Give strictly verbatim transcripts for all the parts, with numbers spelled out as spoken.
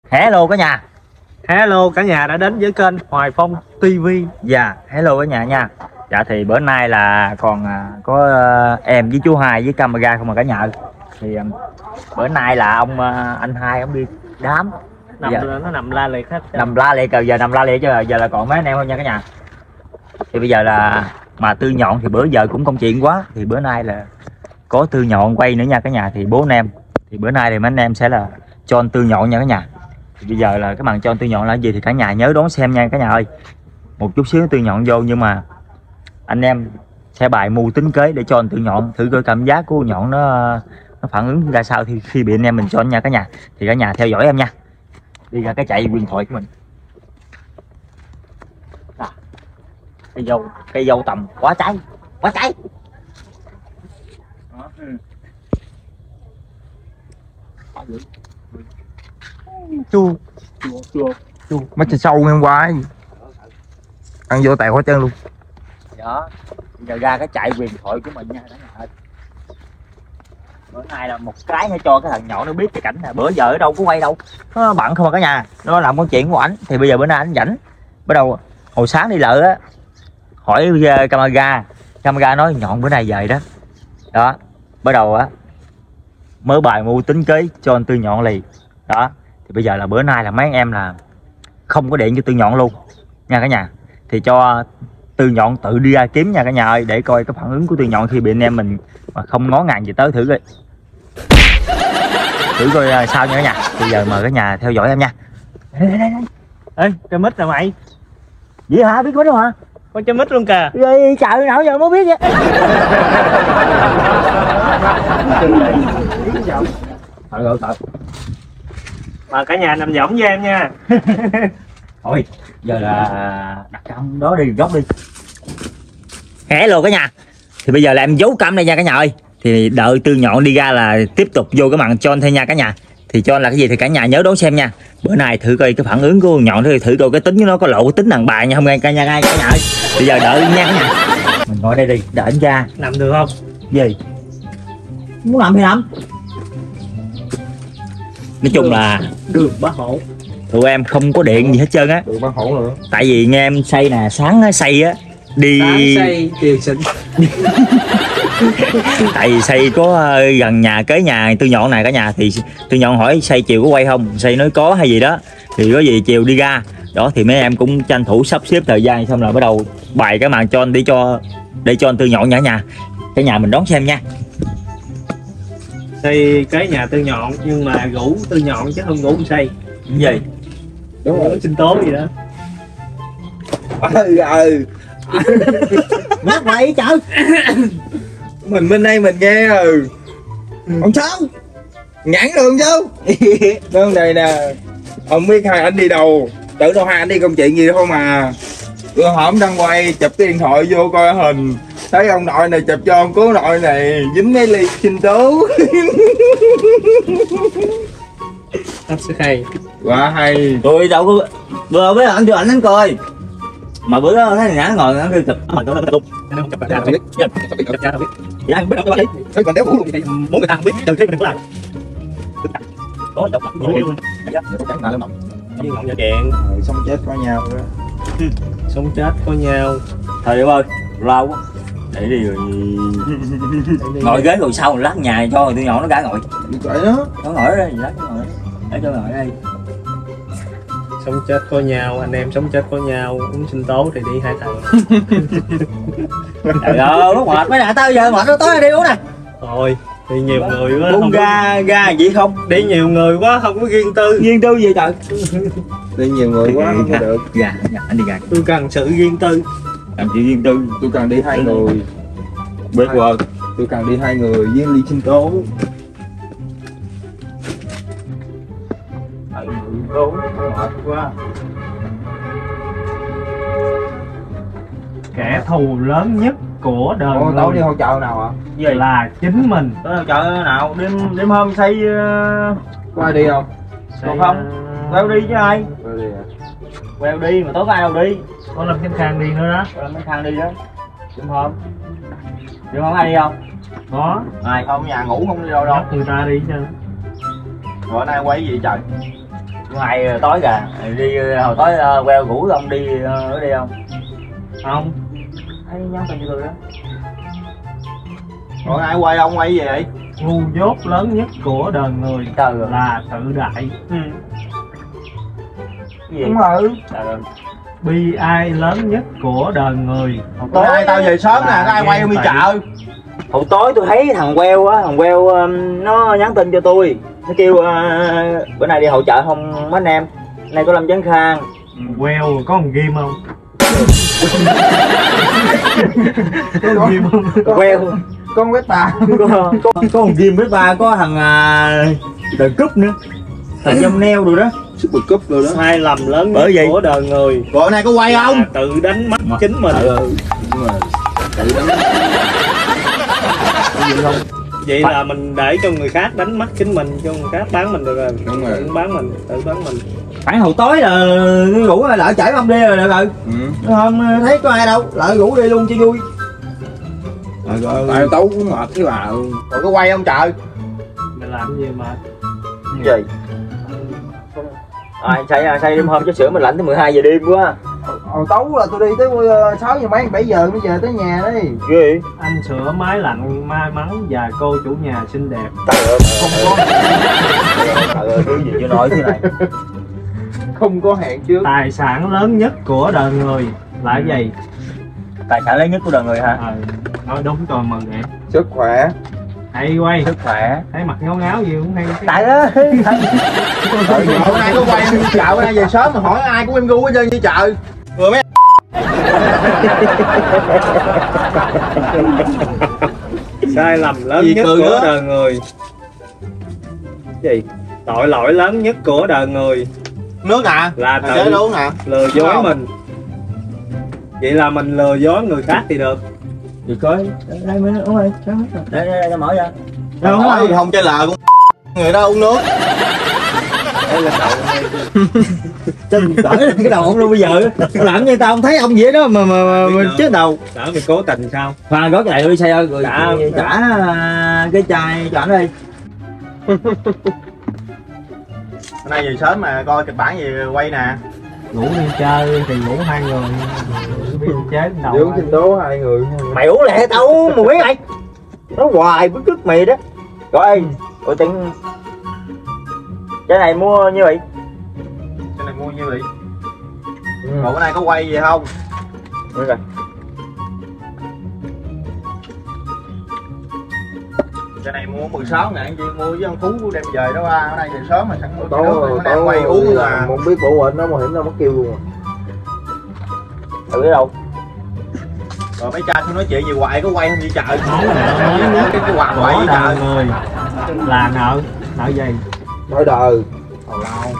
Hello cả nhà. Hello cả nhà đã đến với kênh Hoài Phong ti vi. Dạ, hello cả nhà nha. Dạ thì bữa nay là còn à, có uh, em với chú Hai với camera không mà cả nhà. Thì um, bữa nay là ông uh, anh Hai ông đi đám. Nằm Giờ, nó nằm la liệt hết. nằm la liệt rồi, giờ nằm la liệt chứ giờ là còn mấy anh em không nha cả nhà. Thì bây giờ là mà Tư Nhọn thì bữa giờ cũng công chuyện quá, thì bữa nay là có Tư Nhọn quay nữa nha cả nhà. Thì bố anh em thì bữa nay thì mấy anh em sẽ là cho anh Tư Nhọn nha cả nhà. Thì bây giờ là cái màn cho anh Tư Nhọn là gì thì cả nhà nhớ đón xem nha cả nhà ơi. Một chút xíu Tư Nhọn vô, nhưng mà anh em sẽ bài mưu tính kế để cho anh Tư Nhọn thử coi cảm giác của Nhọn nó nó phản ứng ra sao thì khi bị anh em mình cho nha cả nhà. Thì cả nhà theo dõi em nha. Đi ra cái chạy huyền thoại của mình. À, cây dâu cây dâu tầm quá trái quá trái. Đó. Ừ. Chua Chua chua chua. mấy chân sâu em quái ăn vô tẹo hết trơn luôn. Đó, bây giờ ra cái chạy huyền thoại của mình nha cả nhà ơi. Bữa nay là một cáiให้cho cái thằng nhỏ nó biết cái cảnh này, bữa giờ ở đâu có quay đâu, nó bận không à cả nhà, nó làm con chuyện của ảnh. Thì bây giờ bữa nay ảnh rảnh, bắt đầu hồi sáng đi lợ á, hỏi camera camera nói Nhọn bữa nay về đó đó, bắt đầu á mới bài mưu tính kế cho anh Tư Nhọn liền đó. Thì bây giờ là bữa nay là mấy anh em là không có điện cho Tư Nhọn luôn nha cả nhà, thì cho Tư Nhọn tự đi ra kiếm nha cả nhà ơi, để coi cái phản ứng của Tư Nhọn khi bị anh em mình mà không ngó ngàng gì tới. Thử coi thử coi sao nha cả nhà. Bây giờ mời cả nhà theo dõi em nha. Đây, đây, đây. Ê, cái mít rồi mày. Vậy hả? Biết mít không hả? Con chơi mít luôn kìa. Trời, trời nào giờ mới biết vậy. Thôi rồi, thôi. Mà cả nhà nằm võng với em nha. Thôi, giờ là đặt cam đó đi, góc đi. Hello cả nhà. Thì bây giờ là em giấu cam đây nha cả nhà ơi. Thì đợi Tư Nhọn đi ra là tiếp tục vô cái màn cho anh thôi nha cả nhà. Thì cho là cái gì thì cả nhà nhớ đón xem nha. Bữa nay thử coi cái phản ứng của Nhọn, thử thử coi cái tính của nó có lộ cái tính đàn bà nha không nghe cả nhà ngay cả nhà ơi. Bây giờ đợi nha cả nhà. Mình ngồi đây đi, đợi anh ra. Nằm được không? Gì? Muốn nằm thì nằm. Nói chung là Đường bá hộ. tụi em không có điện gì hết trơn á. Được bác hổ nữa. Tại vì nghe em say nè, sáng á, say á đi Sáng say chiều xịn. tại vì say có gần nhà kế nhà Tư Nhọn này cả nhà. Thì Tư Nhọn hỏi say chiều có quay không, say nói có hay gì đó, thì có gì chiều đi ra đó. Thì mấy em cũng tranh thủ sắp xếp thời gian, xong rồi bắt đầu bài cái màn cho anh để cho để cho anh Tư Nhọn nhà nhà cái nhà mình đón xem nha. Say kế nhà Tư Nhọn nhưng mà ngủ Tư Nhọn chứ không ngủ say. Cái gì? Đúng rồi, sinh tố gì đó. Ừ ừ Mát vậy trời. mình bên đây mình nghe ừ ông sao nhãn đường chứ đơn này nè, ông biết hai anh đi đâu, tự đâu hai anh đi công chuyện gì đâu mà bữa hổm đang quay chụp cái điện thoại vô coi hình, thấy ông nội này chụp cho ông cố nội này dính mấy ly sinh tố. Thật sự hay. Quá hay. Tôi đâu có vừa với anh cho ảnh anh coi, mà bữa đó thấy nhã ngồi nó kêu chụp mình tôi chụp Không chụp ra đâu biết. Chụp ra đâu biết. thì anh biết đâu vậy. Thấy còn đéo phủ luôn. Muốn người ta không biết từ khi mình có làm. Có chụp mặt luôn. Với ngọn nhỏ chuyện. Xong chết có nhau đó. Sống chết có nhau. Thôi em ơi, lâu quá. Để đi rồi. Ngồi ghế ngồi sau lát nhà cho Tư Nhọn nó cả ngồi. Vậy đó. Nó ngồi đây, lát nó ngồi. Để cho ngồi đây. Sống chết có nhau, anh em sống chết có nhau, uống sinh tố thì đi hai thằng. Trời ơi, nó mệt mấy nè, tao giờ mệt nó tối đi uống nè. Thôi, đi nhiều người quá. Buông không ra ra vậy không? có- Đi nhiều người quá không có riêng tư. Riêng tư gì trời? Đi nhiều người quá không có được. Dạ, dạ, anh đi gà. Tôi cần sự riêng tư. Làm chuyện riêng tư. Tôi cần đi hai người. Biết qua. Tôi cần đi hai người với ly sinh tố. Tố mệt quá. Kẻ thù lớn nhất của đời Ủa, người tối đi hỗ trợ nào ạ? Gì? là chính mình. Tối nào chợ nào đêm đêm hôm say uh, Có ai đi không? còn không? Queo đi chứ ai? Có đi à? Queo đi mà tối có ai đâu đi? Có Lâm Khánh Khang đi nữa đó. Có Lâm Khánh Khang đi đó. Đêm hôm. Đêm hôm ai đi không? Có. Ai không, nhà ngủ không đi đâu đâu. Nhắc người ta đi chứ. Rồi nay quay gì trời? Ngày tối kìa, đi hồi tối uh, queo ngủ ông đi uh, đi không? Không. Thấy nhắn tin cho tôi đó. Còn ai quay ông quay gì vậy? Ngu dốt lớn nhất của đời người Trời ơi. là tự đại. Ừ. Cái gì? Đúng rồi. Trời ơi. Bi ai lớn nhất của đời người Tối nay tao về sớm nè, có ai quay không đi chợ? Hồi tối tôi thấy thằng queo á, thằng queo um, nó nhắn tin cho tôi. Nó kêu uh, bữa nay đi hỗ trợ không mấy anh em. Nay có Lâm Chấn Khang. Queo có con ghim không? Có con ghim không? Queo Con quét bà. có có có thằng Ghim với ba, có thằng uh, Đời Cúp nữa, thằng Dông Neo rồi đó. Super Cup rồi đó. Sai lầm lớn Bởi nhất vậy. của đời người Bữa nay có quay không? là tự đánh mất chính mình. Đúng rồi. Tự đánh. Vậy là mình để cho người khác đánh mất chính mình, cho người khác bán mình được rồi. Đúng rồi. Tự bán mình, tự bán mình. Khoảng hồi tối là rủ lỡ chở ông đi rồi được rồi. Ừ. Không thấy có ai đâu, lỡ rủ đi luôn cho vui. Rồi rồi. Tại Tú cũng mệt cái bà. Rồi có quay không trời? Mày làm cái gì mà Gì? À, say say đêm hôm chứ sữa mình lạnh tới mười hai giờ đêm quá. Hồi Tú là tôi đi tới sáu giờ mấy bảy giờ mới về tới nhà đấy. Ghê. anh sửa máy lạnh may mắn và cô chủ nhà xinh đẹp. Trời ơi, không có. Trời ơi, thứ gì chưa nói thế này. Không có hẹn trước. Tài sản lớn nhất của đời người là cái gì? Tài sản lớn nhất của đời người hả? Ờ, nói đúng rồi mừng vậy. Sức khỏe. Hay quay, Sức khỏe. thấy mặt ngáo ngáo gì cũng hay. Tại đó. Rồi hôm nay có quay em đi chợ, bữa nay về sớm mà hỏi ai cũng em gu hết trơn như chợ. Vừa mấy Sai lầm lớn Gì nhất cười của nữa? đời người. Gì? Tội lỗi lớn nhất của đời người nước nè. là Thằng chế tự uống nè. lừa dối Không. mình. Vậy là mình lừa dối người khác thì được. Thì coi, đây mới uống ơi, sao hết rồi. Đây đây đây, mở ra. Không nói gì không chơi lờ cũng người đó uống nước. Đây là đầu này. Chân cởi cái đầu ông luôn bây giờ. Làm như tao không thấy ông vậy đó mà mà, mà, mà chết đầu. Đỡ mày cố tình sao? Khoan gót cái này đi xe ơi, rồi Trả- trả, trả à, cái chai cho ảnh đi. Hôm nay về sớm mà coi kịch bản gì quay nè. Ngủ đi chơi thì ngủ hai người. Biết chế đầu. Dưỡng sinh tố hai người. Mày uống lẹ tao uống một miếng này. Nó hoài bức tức mày đó. Rồi ơi, ủa tiền cái này mua như vậy. Cái này mua như vậy. Còn bữa nay có quay gì không? Đúng rồi. Cái này mua mười sáu ngàn chị mua với ông Phú đem về đó ba. Bữa nay về sớm mà sẵn mua Tối nước rồi, bữa nay tối quay rồi uống là mà. không biết bảo vệ nó bảo hiểm nó mất kêu luôn à. Thử đi đâu? Rồi mấy cha tôi nói chuyện gì hoài có quay không đi chợ. Món nợ mới nhất Cái cái quạt quay của đi đời chợ. người là nợ. Nợ gì? Nói đời Tào lao.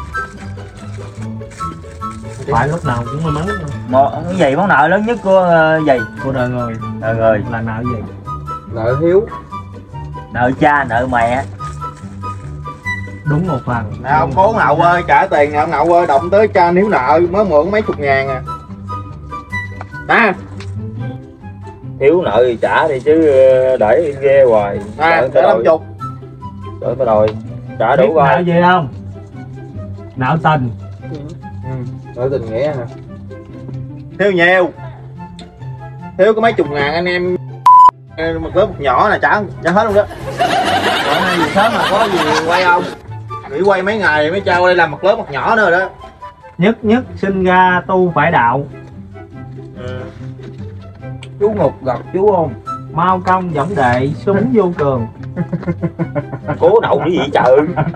Phải lúc nào cũng may mắn. Một cái gì món nợ lớn nhất của uh, gì? Của đời người Đời người. là nợ gì? nợ hiếu. Nợ cha, nợ mẹ. Đúng một phần. Nè ông cố Nậu ơi, trả tiền nè ông Nậu ơi, động tới cha níu nợ mới mượn mấy chục ngàn à. Nè, Thiếu nợ thì trả đi chứ để ghê hoài. nè, để năm chục. Đợi mới đòi. Trả Biết đủ nợ coi. gì không? Nợ tình. Nợ tình nghĩa hả? Thiếu nhiều. Thiếu có mấy chục ngàn anh em một lớp một nhỏ là trả trả hết luôn đó. Còn nay gì sớm mà có gì quay không? Nghỉ quay mấy ngày mới trao đây làm một lớp một nhỏ nữa rồi đó. Nhất nhất sinh ra tu phải đạo. Ừ. Chú Ngục gặp chú không? Mau công võng đệ súng vô cường. Cố đậu cái gì trời.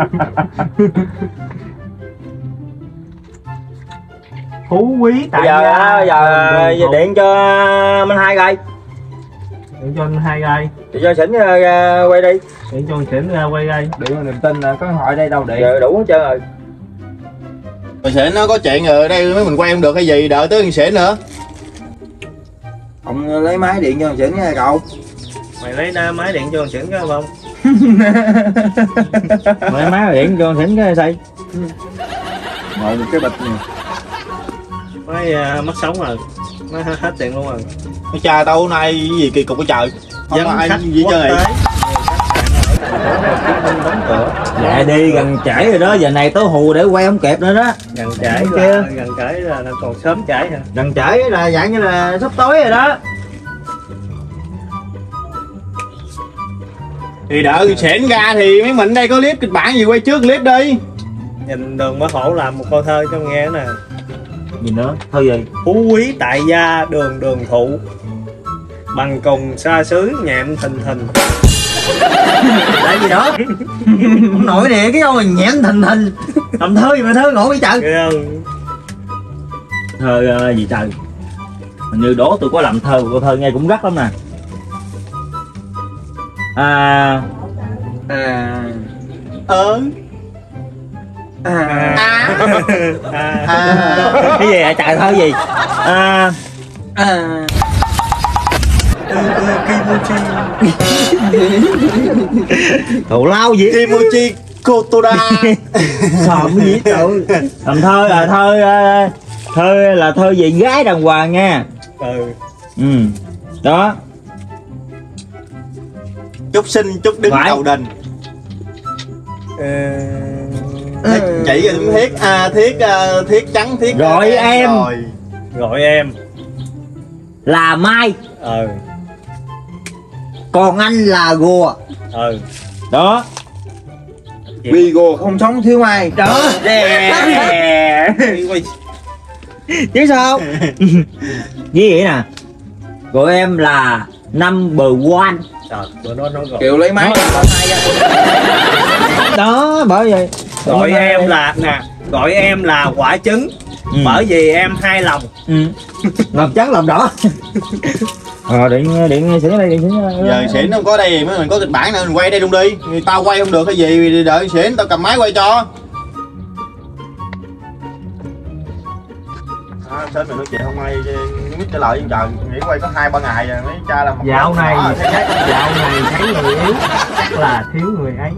Phú quý tại Bây giờ gia. bây giờ, đường giờ hùng. điện cho Minh Hai coi. Điện cho anh hai gai. Điện cho Sỉnh uh, quay đi. Điện cho anh xỉn ra quay gai. Điện vào niềm tin nè, có hỏi đây đâu điện. Giờ đủ hết trơn rồi. Rồi Sển nó có chuyện rồi, ở đây mấy mình quay không được hay gì, đợi tới Sển nữa. Ông lấy máy điện cho thằng Sỉnh nha cậu. Mày lấy đá máy điện cho anh xỉn cái không? Mày má điện cho Sỉnh cái xây. Ngồi một cái bịch nè. Máy uh, mất sống rồi. Nó hết, hết tiền luôn rồi. Cái cha tao hôm nay cái gì kỳ cục cái trời. Không Dân có ai khách gì quốc chơi. tế. Đóng cửa. Chạy đi, gần trễ rồi đó, giờ này tới hù để quay không kịp nữa đó. Gần trễ là gần trễ là nó còn sớm trễ hả? Gần trễ là dạng như là sắp tối rồi đó. Thì đợi xỉn ra thì mấy mình đây có clip kịch bản gì quay trước clip đi. Nhìn Đường Bá Hổ làm một câu thơ cho nghe nè. Gì nữa? Thôi gì? Phú quý tại gia đường đường thụ, bằng cùng xa xứ nhẹm thình thình. Tại gì đó? Không nổi nè, cái ông mình nhẽm thình thình. Làm thơ gì mà thơ ngộ vậy trời? Thấy không? Thơ uh, gì trời? Hình như đố tôi có làm thơ, cô thơ nghe cũng gắt lắm nè. À... À... Ờ... À... À. À... À. Cái gì hả trời, thơ gì? À... À... Kimochi. Thù lao gì? Kimochi Kotoda. Sòm cái gì trời? Làm thơ là thơ... uh, thơ là thơ về gái đàng hoàng nha. Ừ. Ừ. Đó. Chúc sinh chúc đứng Phải. đầu đình. Ừ. Chỉ là thiết à, thiết à, thiết trắng thiết Gọi à, em. rồi. Gọi em Là Mai. ừ Còn anh là Gùa. ừ Đó. Vigo không sống thiếu ai. Đó. Nè. Chứ sao? Như vậy nè. Gọi em là number one. Trời, bữa đó nó gọi Kiểu lấy máy. Đó, bởi vậy. gọi em là nè gọi em là quả trứng. Ừ. Bởi vì em hai lòng. Ừ. Lòng trắng lòng đỏ. Ờ, điện điện xỉn đây, điện xỉn. Giờ xỉn không có đây mấy mình có kịch bản nữa mình quay đây luôn đi. Tao quay không được cái gì thì đợi xỉn tao cầm máy quay cho. À, sớm mình nói chuyện không ai không biết trả lời với trời, nghĩ quay có hai ba ngày rồi mấy cha làm một Dạo này nhỏ, thấy ghét. dạo này thấy người yếu chắc là thiếu người ấy.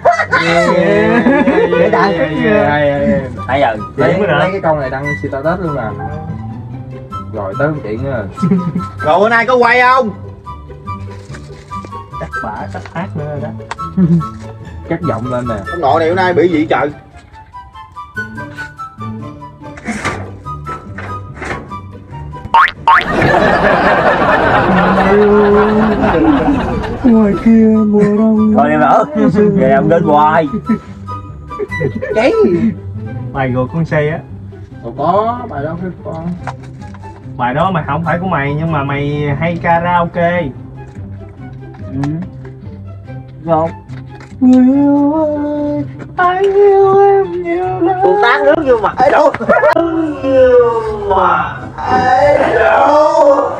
Để đại. Bây giờ Lấy, Đúng rồi. lấy cái câu này đăng status luôn nè. Rồi tới một chuyện nữa. Rồi bữa nay có quay không? Chắc bả chắc hát nữa rồi đó. Cắt giọng lên nè. Ông nội này bữa nay bị gì trời? Ngoài kia mùa đông. thôi em ở. Về em đến hoài. Cái Bài gột con xe á. Đâu có, bài đó phải con. Bài đó mày không phải của mày nhưng mà mày hay karaoke. Ừ. Không. Người yêu ơi, anh yêu em nhiều lắm. Tôi tát nước vô mặt ấy đâu. Yêu mà ấy đâu.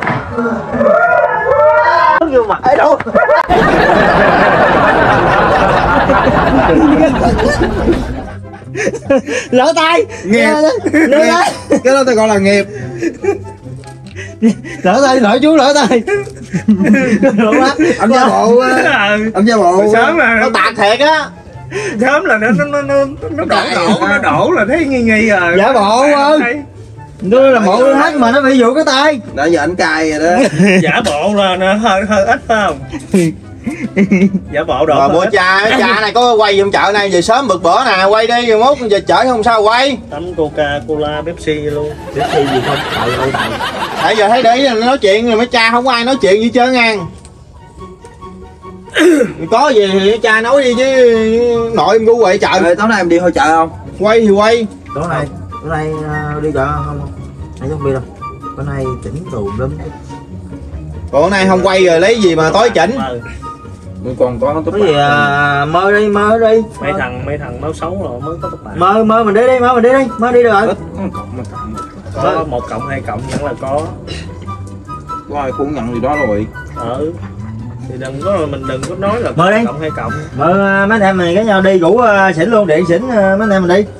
Nước vô mặt ấy đâu. Lỡ tay. nghiệp. Lỡ tay. Cái đó tao gọi là nghiệp. Lỡ tay, lỡ chú lỡ tay. Lỡ quá. Ông gia bộ á. Ông gia bộ Sớm mà nó tạt thiệt á. sớm là nó nó nó nó nó đổ đổ nó đổ là thấy nghi nghi rồi. Giả bộ không? Tôi là bộ hết mà nó bị vụ cái tay. Đã giờ ảnh cài rồi đó. Giả bộ là nó hơi hơi ít phải không? Giả bộ độ Rồi hơi bữa ít. cha cha này có quay giùm chợ này về sớm bực bữa nè, quay đi rồi mốt giờ chợ không sao quay. Tắm Coca Cola Pepsi luôn. Biết thi gì không? Trời ơi trời. Nãy giờ thấy đi nói chuyện rồi mấy cha không có ai nói chuyện gì trơn ngang. Có gì thì cha nói đi chứ nội em gu quậy chợ. Rồi tối nay em đi hội chợ không? Quay thì quay. Tối nay, tối nay uh, đi chợ không? Nãy không đi đâu. Tối nay chỉnh đồ lắm. Còn hôm nay không quay rồi lấy gì mà tối chỉnh. Mình còn có tốt Cái gì à, mơ đi, mơ đi. Mấy thằng mấy thằng máu xấu rồi mới có tất cả. Mơ, mơ mình đi đi, mơ mình đi đi, mơ đi được rồi. Có một cộng hai cộng vẫn là có. Có ai cũng nhận gì đó rồi. Ừ. Thì đừng có mình đừng có nói là Mời đi. cộng hai cộng. Mơ mấy anh em mình cái nhau đi rủ uh, xỉn luôn, điện xỉn uh, mấy anh em mình đi.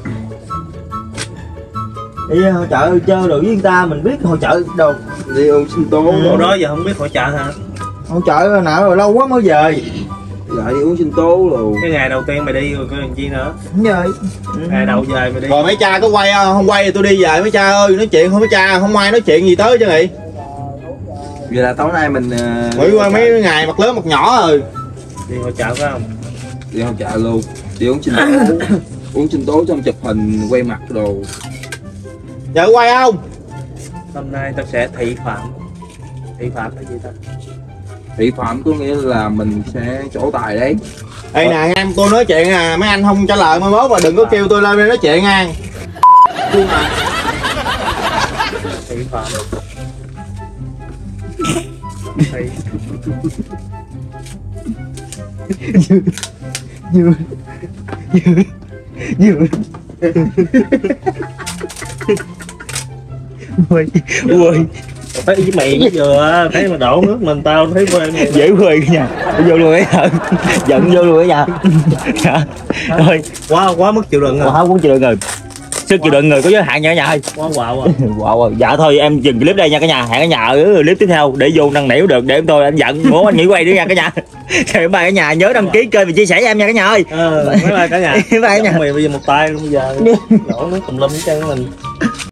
Đi hội chợ chơi đồ với người ta, mình biết hội chợ đồ. Đi ông sinh tố. Ừ. Hồi đó giờ không biết hội chợ hả? Hội chợ nào rồi lâu quá mới về. Lại đi uống sinh tố luôn. Cái ngày đầu tiên mày đi rồi có làm chi nữa? Không về. Ngày đầu về mày đi. Rồi mấy cha có quay không? Không quay thì tôi đi về mấy cha ơi, nói chuyện không mấy cha, không ai nói chuyện gì tới chứ nghị. Vậy là tối nay mình Mới qua mấy ngày mặt lớn mặt nhỏ rồi. Đi hội chợ phải không? đi hội chợ luôn. Đi uống sinh tố. Uống sinh tố xong chụp hình quay mặt đồ. Giờ quay không? Hôm nay tao sẽ thị phạm. Thị phạm cái gì ta? Thị phạm có nghĩa là mình sẽ trổ tài đấy. Ê nè anh em, tôi nói chuyện à, mấy anh không trả lời mai mốt mà đừng có kêu tôi lên đây nói chuyện nha. Thị phạm. Thị. Vừa vừa vừa ui ui Thấy với mày vừa thấy mà đổ nước mình tao thấy quên dễ quê nha, vô luôn ấy hả, giận vô luôn ấy nha. Thôi quá quá mức chịu đựng rồi. quá muốn chịu đựng rồi, sức chịu đựng người có giới hạn nha cả nhà ơi. Quá quạo rồi. Wow, dạ thôi em dừng clip đây nha cả nhà, hẹn cả nhà ở clip tiếp theo để vô năn nỉ được để em tôi anh giận ngố anh nghỉ quay nữa nha cả nhà. Thì ba cả nhà nhớ đăng ký kênh và chia sẻ cho em nha cả nhà ơi. Ờ, mấy ba cả nhà. Bye cả nhà. Mày bây giờ một tay luôn bây giờ đổ nước tùm lum hết trơn mình.